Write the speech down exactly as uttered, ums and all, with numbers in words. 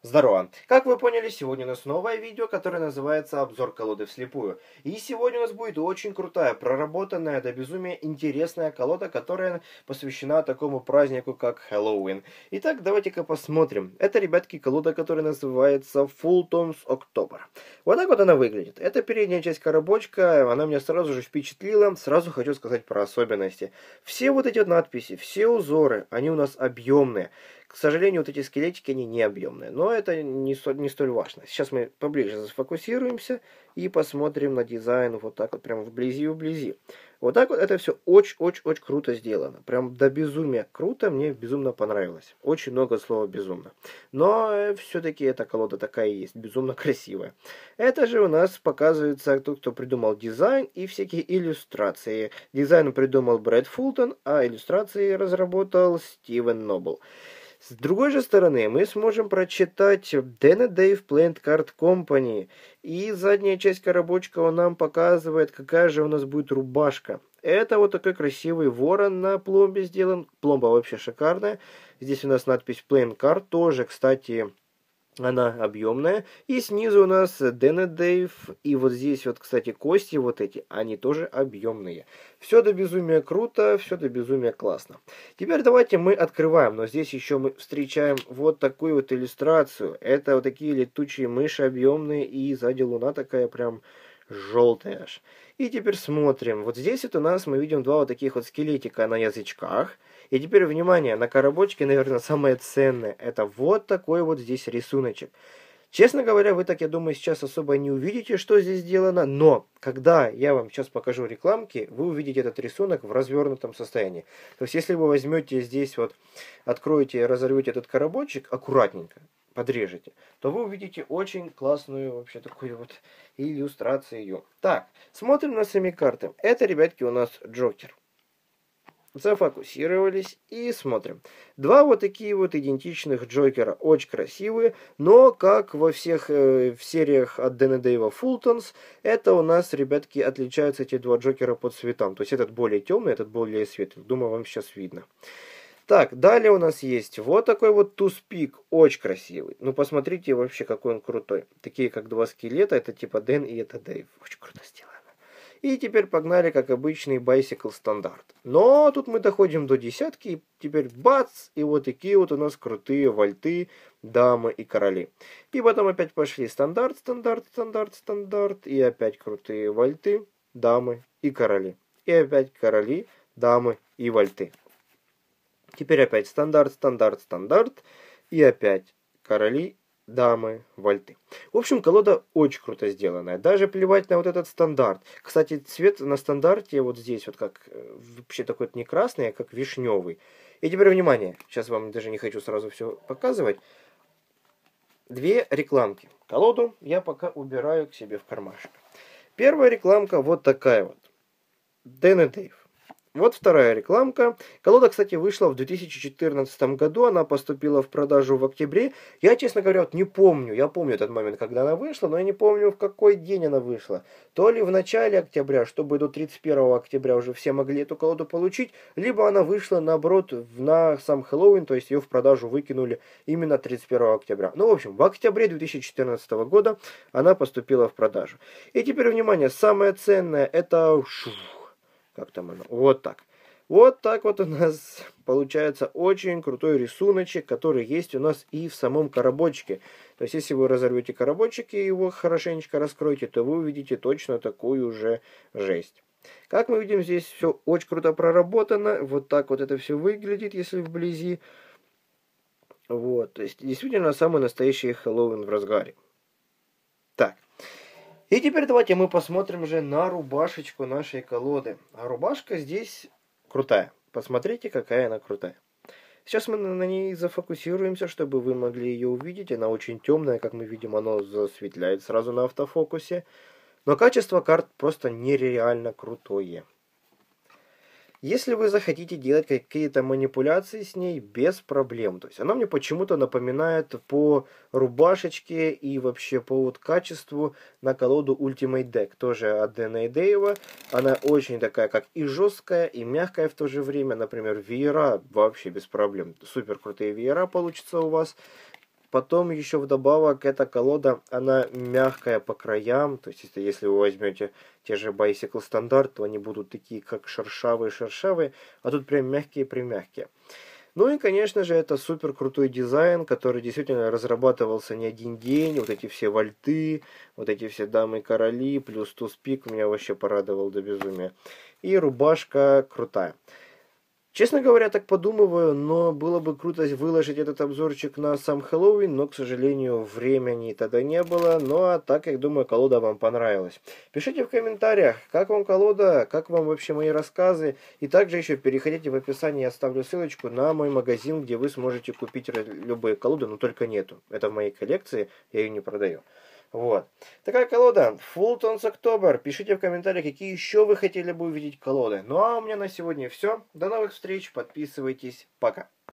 Здорово! Как вы поняли, сегодня у нас новое видео, которое называется «Обзор колоды вслепую». И сегодня у нас будет очень крутая, проработанная до безумия интересная колода, которая посвящена такому празднику, как Хэллоуин. Итак, давайте-ка посмотрим. Это, ребятки, колода, которая называется Fulton's October. Вот так вот она выглядит. Это передняя часть коробочка, она меня сразу же впечатлила. Сразу хочу сказать про особенности. Все вот эти вот надписи, все узоры, они у нас объемные. К сожалению, вот эти скелетики, они не объемные, но это не, столь, не столь важно. Сейчас мы поближе сфокусируемся и посмотрим на дизайн вот так вот, прям вблизи-вблизи. Вот так вот это все очень-очень-очень круто сделано. Прям до безумия круто, мне безумно понравилось. Очень много слова «безумно». Но э, все-таки эта колода такая и есть, безумно красивая. Это же у нас показывается тот, кто придумал дизайн и всякие иллюстрации. Дизайн придумал Брэд Фултон, а иллюстрации разработал Стивен Нобл. С другой же стороны, мы сможем прочитать Dan and Dave Playing Card Company. И задняя часть коробочка нам показывает, какая же у нас будет рубашка. Это вот такой красивый ворон на пломбе сделан. Пломба вообще шикарная. Здесь у нас надпись Playing Card. Тоже, кстати, она объемная. И снизу у нас Dan and Dave. И вот здесь вот, кстати, кости вот эти, они тоже объемные. Все до безумия круто, все до безумия классно. Теперь давайте мы открываем. Но здесь еще мы встречаем вот такую вот иллюстрацию. Это вот такие летучие мыши объемные. И сзади луна такая прям желтая аж. И теперь смотрим. Вот здесь вот у нас мы видим два вот таких вот скелетика на язычках. И теперь, внимание, на коробочке, наверное, самое ценное. Это вот такой вот здесь рисуночек. Честно говоря, вы так, я думаю, сейчас особо не увидите, что здесь сделано. Но, когда я вам сейчас покажу рекламки, вы увидите этот рисунок в развернутом состоянии. То есть, если вы возьмете здесь вот, откроете и разорвете этот коробочек аккуратненько, подрежете, то вы увидите очень классную вообще такую вот иллюстрацию. Так, смотрим на сами карты. Это, ребятки, у нас Джокер. Зафокусировались и смотрим. Два вот такие вот идентичных Джокера, очень красивые, но как во всех э, в сериях от Dan and Dave Fultons, это у нас, ребятки, отличаются эти два Джокера по цветам. То есть этот более темный, этот более светлый. Думаю, вам сейчас видно. Так, далее у нас есть вот такой вот туспик, очень красивый. Ну, посмотрите вообще, какой он крутой. Такие, как два скелета, это типа Дэн и это Дэйв. Очень круто сделано. И теперь погнали, как обычный Bicycle стандарт. Но тут мы доходим до десятки, и теперь бац, и вот такие вот у нас крутые вальты, дамы и короли. И потом опять пошли стандарт, стандарт, стандарт, стандарт, и опять крутые вальты, дамы и короли. И опять короли, дамы и вальты. Теперь опять стандарт, стандарт, стандарт, и опять короли, дамы, вальты. В общем, колода очень круто сделанная. Даже плевать на вот этот стандарт. Кстати, цвет на стандарте вот здесь вот как вообще такой не красный, а как вишневый. И теперь внимание. Сейчас вам даже не хочу сразу все показывать. Две рекламки. Колоду я пока убираю к себе в кармашек. Первая рекламка вот такая вот. Dan and Dave. Вот вторая рекламка. Колода, кстати, вышла в две тысячи четырнадцатом году. Она поступила в продажу в октябре. Я, честно говоря, вот не помню. Я помню этот момент, когда она вышла, но я не помню, в какой день она вышла. То ли в начале октября, чтобы до тридцать первого октября уже все могли эту колоду получить, либо она вышла, наоборот, на сам Хэллоуин, то есть ее в продажу выкинули именно тридцать первого октября. Ну, в общем, в октябре две тысячи четырнадцатого года она поступила в продажу. И теперь, внимание, самое ценное, это... Как там оно? Вот так. Вот так вот у нас получается очень крутой рисуночек, который есть у нас и в самом коробочке. То есть, если вы разорвете коробочек и его хорошенечко раскроете, то вы увидите точно такую же жесть. Как мы видим, здесь все очень круто проработано. Вот так вот это все выглядит, если вблизи. Вот. То есть, действительно, самый настоящий Хэллоуин в разгаре. Так. И теперь давайте мы посмотрим же на рубашечку нашей колоды. А рубашка здесь крутая. Посмотрите, какая она крутая. Сейчас мы на ней зафокусируемся, чтобы вы могли ее увидеть. Она очень темная, как мы видим, она засветляет сразу на автофокусе. Но качество карт просто нереально крутое. Если вы захотите делать какие-то манипуляции с ней, без проблем. То есть она мне почему-то напоминает по рубашечке и вообще по вот качеству на колоду Ultimate Deck. Тоже от Dan and Dave. Она очень такая, как и жесткая, и мягкая в то же время. Например, веера вообще без проблем. Супер крутые веера получится у вас. Потом еще вдобавок эта колода, она мягкая по краям. То есть, если, если вы возьмете те же Bicycle стандарт, то они будут такие, как шершавые-шершавые. А тут прям мягкие-примягкие. Ну и, конечно же, это супер крутой дизайн, который действительно разрабатывался не один день. Вот эти все вольты, вот эти все дамы-короли, плюс туз-пик меня вообще порадовал до безумия. И рубашка крутая. Честно говоря, так подумываю, но было бы круто выложить этот обзорчик на сам Хэллоуин, но, к сожалению, времени тогда не было. Ну а так, я думаю, колода вам понравилась. Пишите в комментариях, как вам колода, как вам вообще мои рассказы. И также еще переходите в описание, я оставлю ссылочку на мой магазин, где вы сможете купить любые колоды, но только нету. Это в моей коллекции, я ее не продаю. Вот. Такая колода. Fulton's October. Пишите в комментариях, какие еще вы хотели бы увидеть колоды. Ну а у меня на сегодня все. До новых встреч. Подписывайтесь. Пока.